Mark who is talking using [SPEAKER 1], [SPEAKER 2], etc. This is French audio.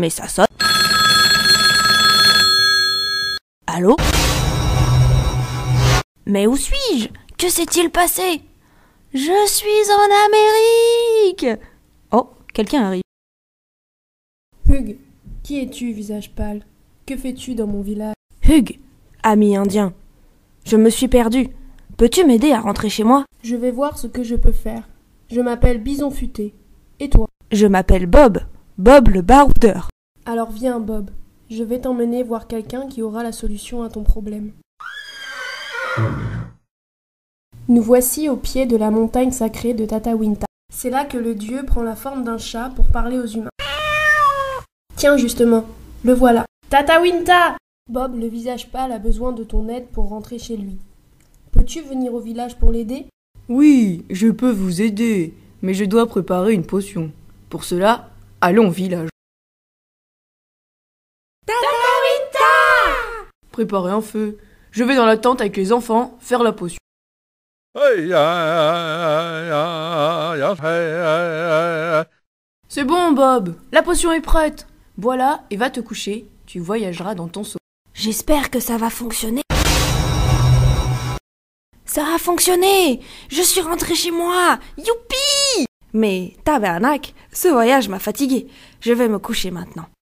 [SPEAKER 1] mais ça sonne. Allô? Mais où suis-je? Que s'est-il passé? Je suis en Amérique! Oh, quelqu'un arrive.
[SPEAKER 2] Hugh, qui es-tu, visage pâle? Que fais-tu dans mon village?
[SPEAKER 1] Hugh, ami indien, je me suis perdu. Peux-tu m'aider à rentrer chez moi?
[SPEAKER 2] Je vais voir ce que je peux faire. Je m'appelle Bison Futé. Et toi?
[SPEAKER 1] Je m'appelle Bob, Bob le baroudeur.
[SPEAKER 2] Alors viens, Bob. Je vais t'emmener voir quelqu'un qui aura la solution à ton problème. Nous voici au pied de la montagne sacrée de Tatawinta. C'est là que le dieu prend la forme d'un chat pour parler aux humains. Tiens, justement, le voilà. Tatawinta! Bob, le visage pâle, a besoin de ton aide pour rentrer chez lui. Peux-tu venir au village pour l'aider?
[SPEAKER 3] Oui, je peux vous aider, mais je dois préparer une potion. Pour cela, allons au village. Tatawinta! Préparez un feu. Je vais dans la tente avec les enfants faire la potion. C'est bon, Bob, la potion est prête. Voilà, et va te coucher, tu voyageras dans ton sommeil.
[SPEAKER 1] J'espère que ça va fonctionner. Ça a fonctionné! Je suis rentrée chez moi! Youpi! Mais tabarnak, ce voyage m'a fatiguée. Je vais me coucher maintenant.